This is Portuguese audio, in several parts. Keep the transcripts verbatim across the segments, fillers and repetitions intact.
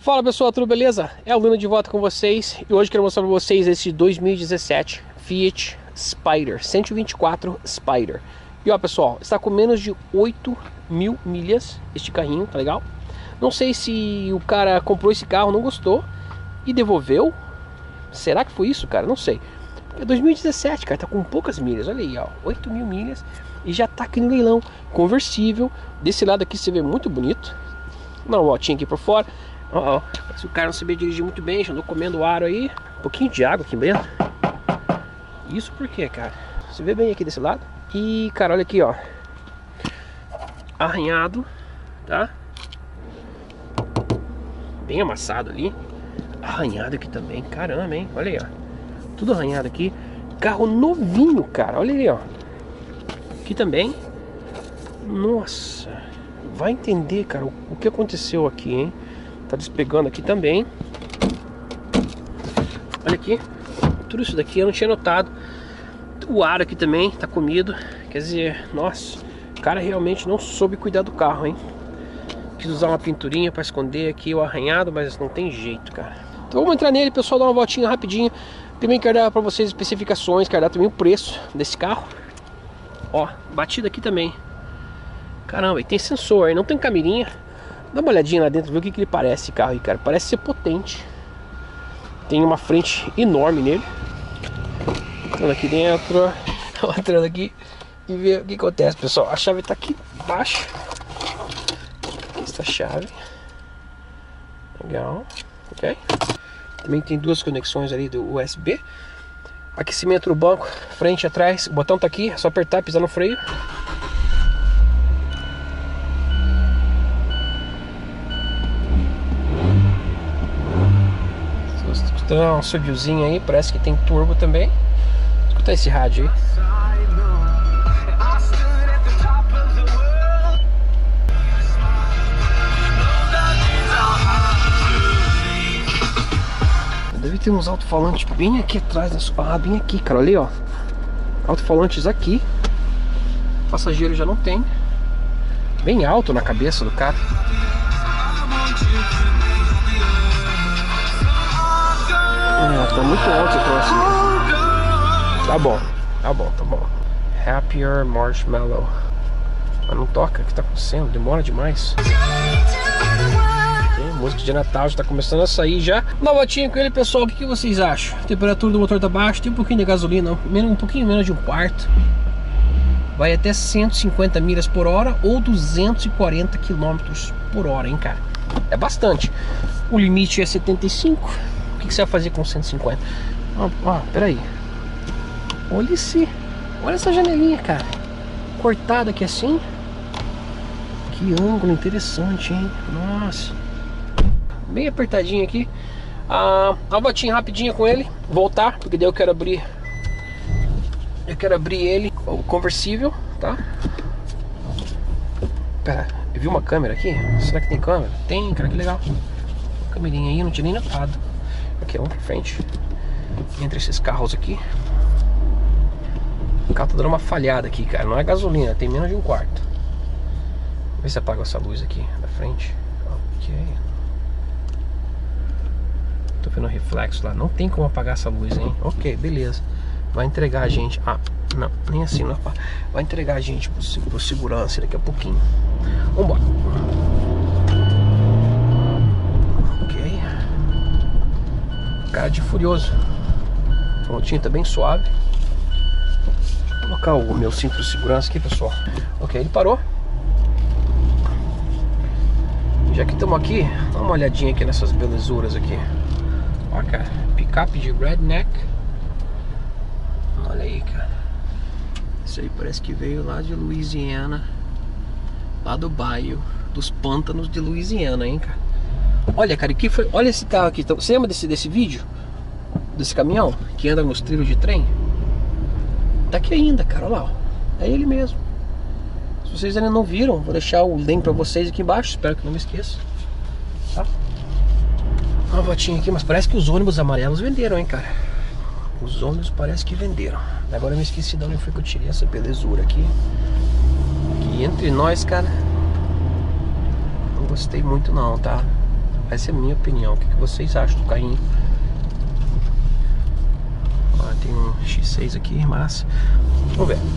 Fala pessoal, tudo beleza? É o Lino de volta com vocês e hoje quero mostrar para vocês esse dois mil e dezessete Fiat Spider, cento e vinte e quatro Spider. E ó pessoal, está com menos de oito mil milhas este carrinho, tá legal? Não sei se o cara comprou esse carro, não gostou e devolveu. Será que foi isso, cara? Não sei. É dois mil e dezessete, cara, tá com poucas milhas, olha aí, ó, oito mil milhas e já tá aqui no leilão, conversível. Desse lado aqui você vê muito bonito, uma voltinha aqui por fora. Ó, ó, se o cara não sabia dirigir muito bem, já andou comendo aro aí. Um pouquinho de água aqui dentro. Isso por quê, cara? Você vê bem aqui desse lado. E, cara, olha aqui, ó. Arranhado, tá? Bem amassado ali. Arranhado aqui também, caramba, hein? Olha aí, ó. Tudo arranhado aqui. Carro novinho, cara, olha aí, ó. Aqui também. Nossa. Vai entender, cara, o, o que aconteceu aqui, hein? Tá despegando aqui também. Olha aqui. Tudo isso daqui eu não tinha notado. O ar aqui também tá comido. Quer dizer, nossa, o cara realmente não soube cuidar do carro, hein? Quis usar uma pinturinha pra esconder aqui o arranhado, mas não tem jeito, cara. Então vamos entrar nele, pessoal, dar uma voltinha rapidinho. Também quero dar pra vocês especificações, quero dar também o preço desse carro. Ó, batida aqui também. Caramba, e tem sensor, não tem câmerinha. Dá uma olhadinha lá dentro, ver o que, que ele parece, esse carro aí, cara. Parece ser potente. Tem uma frente enorme nele. Entrando aqui dentro. Entrando aqui e ver o que acontece, pessoal. A chave tá aqui embaixo. Aqui está a chave. Legal. Ok. Também tem duas conexões ali do U S B. Aquecimento no banco, frente e atrás. O botão tá aqui, é só apertar e pisar no freio. Então, um subiozinho aí, parece que tem turbo também. Escuta esse rádio aí. Deve ter uns alto-falantes bem aqui atrás. Ah, bem aqui, cara, olha aí, ó. Alto-falantes aqui. Passageiro já não tem. Bem alto na cabeça do cara. Ah, tá muito alto esse troço. Tá bom, tá bom, tá bom. Happier Marshmallow. Mas não toca, o que tá acontecendo? Demora demais. Okay, música de Natal já tá começando a sair já. Uma voltinha com ele, pessoal, o que, que vocês acham? A temperatura do motor tá baixa, tem um pouquinho de gasolina, um pouquinho menos de um quarto. Vai até cento e cinquenta milhas por hora ou duzentos e quarenta quilômetros por hora, hein, cara? É bastante. O limite é setenta e cinco. O que você vai fazer com cento e cinquenta? Ó, ó, peraí. Olha esse. Olha essa janelinha, cara. Cortada aqui assim. Que ângulo interessante, hein? Nossa. Bem apertadinho aqui. Ah, uma voltinha rapidinha com ele. Voltar, porque daí eu quero abrir. Eu quero abrir ele. O conversível, tá? Pera, eu vi uma câmera aqui. Será que tem câmera? Tem, cara, que legal. Câmerinha aí, não tinha nem notado. Aqui, vamos pra frente. Entre esses carros aqui. O carro tá dando uma falhada aqui, cara. Não é gasolina, tem menos de um quarto. Vê se apaga essa luz aqui da frente. Ok. Tô vendo o reflexo lá. Não tem como apagar essa luz, hein? Ok, beleza. Vai entregar a gente. Ah, não, nem assim não. Vai entregar a gente pro, pro segurança daqui a pouquinho. Vambora. Cara de furioso. A voltinha tá bem suave. Deixa eu colocar o meu cinto de segurança aqui, pessoal. Ok, ele parou. Já que estamos aqui, dá uma olhadinha aqui nessas belezuras aqui. Ó, cara, picape de redneck. Olha aí, cara. Isso aí parece que veio lá de Louisiana. Lá do bairro dos pântanos de Louisiana, hein, cara. Olha, cara, que foi? Olha esse carro aqui. Então, você lembra desse, desse vídeo? Desse caminhão que anda nos trilhos de trem? Tá aqui ainda, cara, olha lá, ó. É ele mesmo. Se vocês ainda não viram, vou deixar o link pra vocês aqui embaixo. Espero que não me esqueça, tá? Uma voltinha aqui, mas parece que os ônibus amarelos venderam, hein, cara. Os ônibus parece que venderam. Agora eu me esqueci de onde foi que eu tirei essa belezura aqui. Que entre nós, cara, não gostei muito não, tá? Essa é a minha opinião. O que vocês acham do carrinho? Ó, tem um X seis aqui, massa. Vamos ver.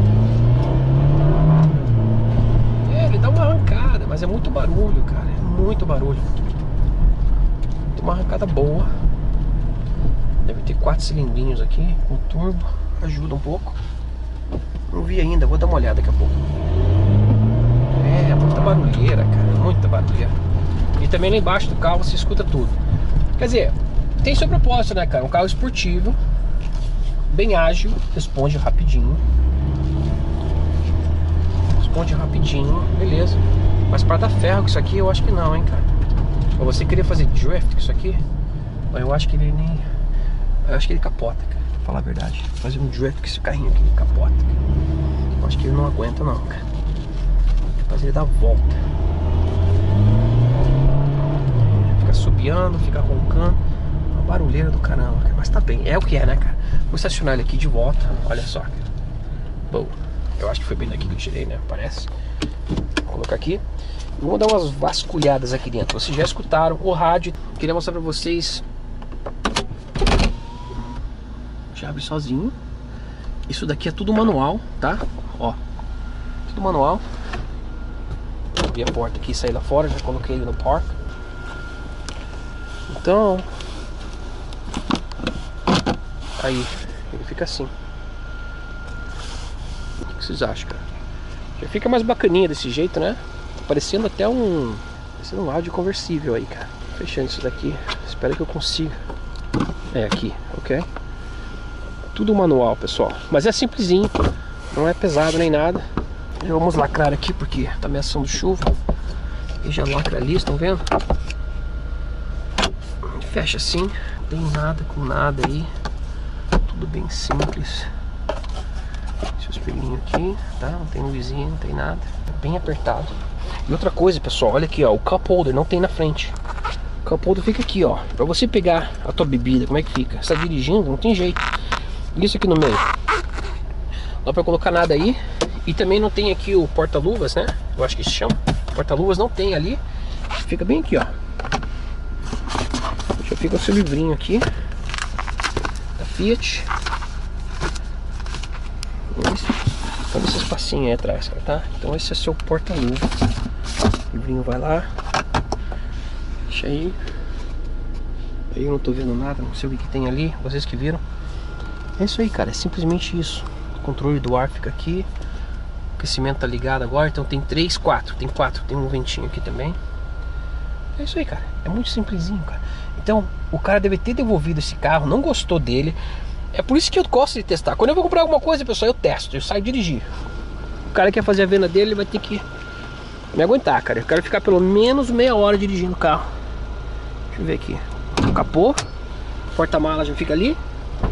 É, ele dá uma arrancada, mas é muito barulho, cara. É muito barulho. Tem uma arrancada boa. Deve ter quatro cilindrinhos aqui com turbo. Ajuda um pouco. Não vi ainda, vou dar uma olhada daqui a pouco. É, muita barulheira, cara. Muita barulheira. E também lá embaixo do carro você escuta tudo. Quer dizer, tem seu propósito, né, cara? Um carro esportivo, bem ágil, responde rapidinho. Responde rapidinho, beleza. Mas pra dar ferro com isso aqui, eu acho que não, hein, cara. Pra você querer fazer drift com isso aqui, eu acho que ele nem... Eu acho que ele capota, cara. Pra falar a verdade. Fazer um drift com esse carrinho aqui, ele capota, cara. Eu acho que ele não aguenta não, cara. Mas ele dá volta. Fica subiando, fica roncando. Uma barulheira do caramba, cara. Mas tá bem, é o que é, né, cara? Vou estacionar ele aqui de volta. Olha só, cara. Boa. Eu acho que foi bem daqui que eu tirei, né? Parece. Vou colocar aqui. E vamos dar umas vasculhadas aqui dentro. Vocês já escutaram o rádio. Queria mostrar pra vocês. Já abre sozinho. Isso daqui é tudo manual, tá? Ó. Tudo manual. Vou abrir a porta aqui e sair lá fora. Já coloquei ele no park. Então. Aí. Ele fica assim. O que vocês acham, cara? Já fica mais bacaninha desse jeito, né? Parecendo até um... Parecendo um áudio conversível aí, cara. Fechando isso daqui. Espero que eu consiga. É aqui, ok? Tudo manual, pessoal. Mas é simplesinho. Não é pesado nem nada. Já vamos lacrar aqui porque tá ameaçando chuva. E já lacra ali, estão vendo? Fecha assim. Não tem nada com nada aí. Tudo bem simples. Esse espelhinho aqui, tá? Não tem luzinha, não tem nada. É bem apertado. E outra coisa, pessoal, olha aqui, ó. O cup holder não tem na frente. O cup holder fica aqui, ó. Pra você pegar a tua bebida, como é que fica? Você tá dirigindo, não tem jeito. Isso aqui no meio. Não dá pra colocar nada aí. E também não tem aqui o porta-luvas, né? Eu acho que se chama. Porta-luvas não tem ali. Fica bem aqui, ó. Já fica o seu livrinho aqui da Fiat. Olha esse espacinho aí atrás, cara, tá? Então esse é seu porta-luva. O livrinho vai lá. Deixa aí. Aí eu não tô vendo nada, não sei o que, que tem ali. Vocês que viram. É isso aí, cara. É simplesmente isso. O controle do ar fica aqui. O aquecimento tá ligado agora. Então tem três, quatro. Tem quatro. Tem um ventinho aqui também. É isso aí, cara. É muito simplesinho, cara. Então o cara deve ter devolvido esse carro. Não gostou dele. É por isso que eu gosto de testar. Quando eu vou comprar alguma coisa, pessoal, eu testo. Eu saio dirigir. O cara que quer fazer a venda dele, ele vai ter que me aguentar, cara. Eu quero ficar pelo menos meia hora dirigindo o carro. Deixa eu ver aqui. O capô. Porta-mala já fica ali.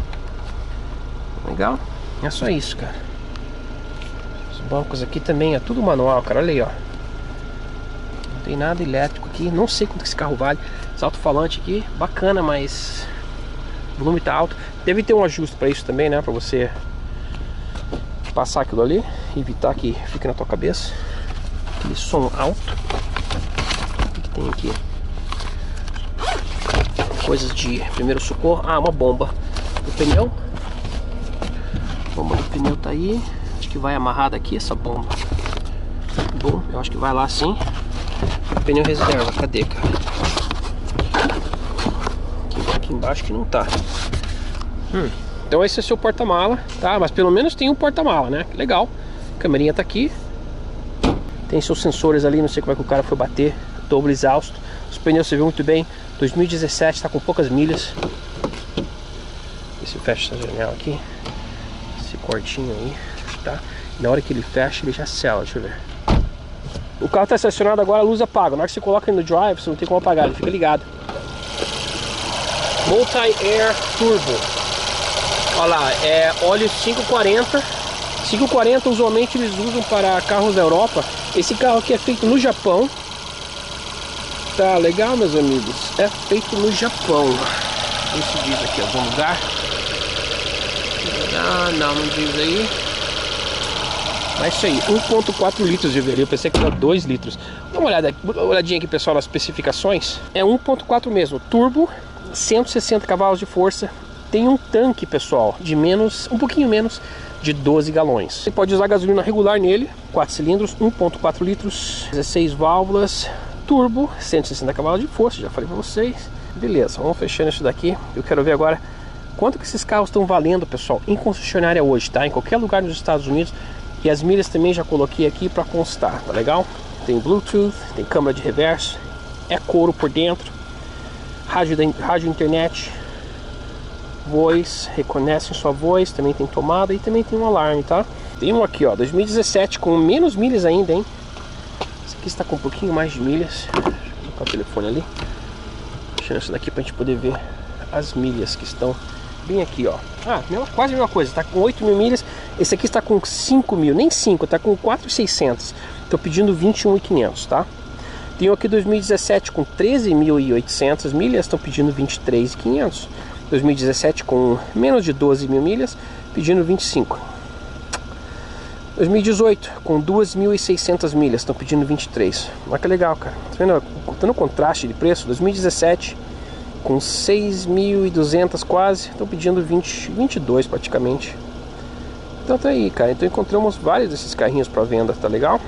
Legal. É só isso, cara. Os bancos aqui também é tudo manual, cara. Olha aí, ó. Não tem nada elétrico aqui. Não sei quanto esse carro vale. Esse alto-falante aqui, bacana, mas o volume tá alto. Deve ter um ajuste para isso também, né? Para você passar aquilo ali, evitar que fique na tua cabeça. Aquele som alto. O que, que tem aqui? Coisas de primeiro socorro. Ah, uma bomba do pneu. A bomba do pneu tá aí. Acho que vai amarrada aqui essa bomba. Bom, eu acho que vai lá assim. O pneu reserva, cadê, cara? Aqui, aqui embaixo que não tá. Hum. Então esse é seu porta-mala, tá? Mas pelo menos tem um porta-mala, né? Legal. A câmerinha tá aqui. Tem seus sensores ali, não sei como é que o cara foi bater. Dobro exausto. Os pneus você viu muito bem. dois mil e dezessete, tá com poucas milhas. Esse fecha essa janela aqui. Esse cortinho aí, tá? E na hora que ele fecha, ele já sela, deixa eu ver. O carro tá estacionado agora, a luz apaga. Na hora que você coloca ele no drive, você não tem como apagar, ele fica ligado. Multi-Air Turbo. Olha lá, é óleo cinco quarenta. cinco quarenta usualmente eles usam para carros da Europa. Esse carro aqui é feito no Japão. Tá legal, meus amigos? É feito no Japão. Isso diz aqui em algum lugar. Ah, não, não diz aí. Mas isso aí, um ponto quatro litros de V. Eu pensei que era dois litros. Dá uma olhada, uma olhadinha aqui, pessoal, nas especificações. É um ponto quatro mesmo, turbo, cento e sessenta cavalos de força. Tem um tanque, pessoal, de menos, um pouquinho menos de doze galões. Você pode usar gasolina regular nele, quatro cilindros, um ponto quatro litros, dezesseis válvulas, turbo, cento e sessenta cavalos de força, já falei para vocês. Beleza, vamos fechando isso daqui. Eu quero ver agora quanto que esses carros estão valendo, pessoal, em concessionária hoje, tá? Em qualquer lugar nos Estados Unidos. E as milhas também já coloquei aqui para constar, tá legal? Tem Bluetooth, tem câmera de reverso, é couro por dentro, rádio, rádio internet, voz, reconhece sua voz, também tem tomada e também tem um alarme, tá? Tem um aqui, ó, dois mil e dezessete com menos milhas ainda, hein? Esse aqui está com um pouquinho mais de milhas. Deixa eu colocar o telefone ali. Deixando isso daqui pra gente poder ver as milhas que estão bem aqui, ó. Ah, quase a mesma coisa, tá com oito mil milhas. Esse aqui está com cinco mil, nem cinco, tá com quatro mil e seiscentos. Tô pedindo vinte e um mil e quinhentos, tá? Tem um aqui dois mil e dezessete com treze mil e oitocentas milhas, estão pedindo vinte e três mil e quinhentos. dois mil e dezessete com menos de doze mil milhas, pedindo vinte e cinco. dois mil e dezoito com duas mil e seiscentas milhas, estão pedindo vinte e três. Olha que legal, cara. Tá vendo? Contando o contraste de preço, dois mil e dezessete com seis mil e duzentas quase, estão pedindo vinte, vinte e dois praticamente. Então tá aí, cara. Então encontramos vários desses carrinhos para venda, tá legal?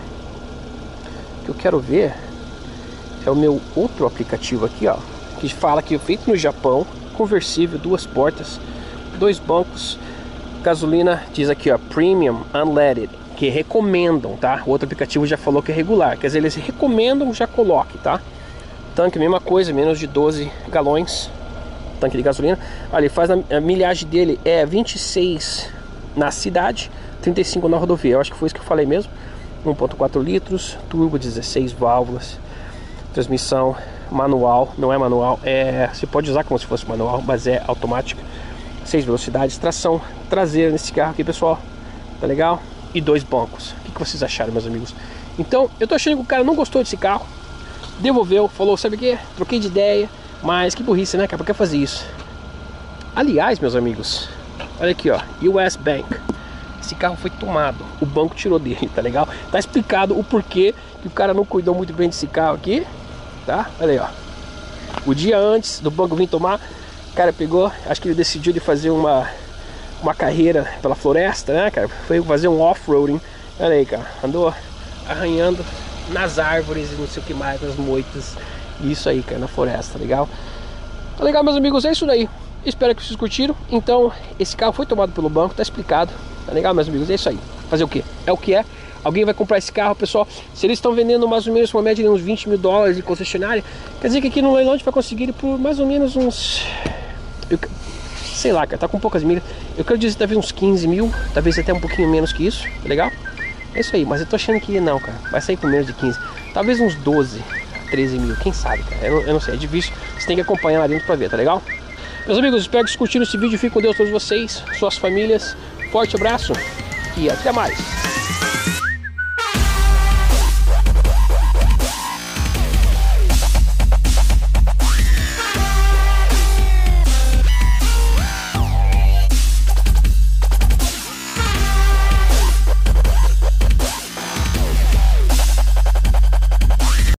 O que eu quero ver é o meu outro aplicativo aqui, ó, que fala que é feito no Japão, conversível, duas portas, dois bancos, gasolina, diz aqui, ó, Premium Unleaded, que recomendam, tá? O outro aplicativo já falou que é regular, quer dizer, eles recomendam, já coloque, tá? Tanque, mesma coisa, menos de doze galões, tanque de gasolina. Olha, ele faz a, a milhagem dele é vinte e seis na cidade, trinta e cinco na rodovia. Eu acho que foi isso que eu falei mesmo. um ponto quatro litros, turbo, dezesseis válvulas, transmissão manual, não é manual, é, você pode usar como se fosse manual, mas é automática, seis velocidades, tração traseira nesse carro aqui, pessoal, tá legal? E dois bancos. O que, que vocês acharam, meus amigos? Então, eu tô achando que o cara não gostou desse carro, devolveu, falou, sabe o que? Troquei de ideia, mas que burrice, né, cara? Por que fazer isso? Aliás, meus amigos, olha aqui, ó, U S Bank. Esse carro foi tomado, o banco tirou dele, tá legal? Tá explicado o porquê que o cara não cuidou muito bem desse carro aqui, tá? Olha aí, ó. O dia antes do banco vir tomar, o cara pegou, acho que ele decidiu de fazer uma, uma carreira pela floresta, né, cara? Foi fazer um off-roading. Olha aí, cara, andou arranhando nas árvores e não sei o que mais, nas moitas. Isso aí, cara, na floresta, legal? Tá legal, meus amigos, é isso daí. Espero que vocês curtiram. Então, esse carro foi tomado pelo banco, tá explicado. Tá legal, meus amigos? É isso aí. Fazer o quê? É o que é. Alguém vai comprar esse carro, pessoal. Se eles estão vendendo mais ou menos uma média de uns vinte mil dólares de concessionária, quer dizer que aqui no leilão a gente vai conseguir ele por mais ou menos uns... Eu... Sei lá, cara, tá com poucas milhas. Eu quero dizer talvez uns quinze mil, talvez até um pouquinho menos que isso, tá legal? É isso aí, mas eu tô achando que não, cara. Vai sair por menos de quinze. Talvez uns doze, treze mil, quem sabe, cara. Eu não, eu não sei, é difícil. Você tem que acompanhar lá dentro pra ver, tá legal? Meus amigos, espero que vocês curtiram esse vídeo. Fique com Deus, todos vocês, suas famílias. Forte abraço e até mais.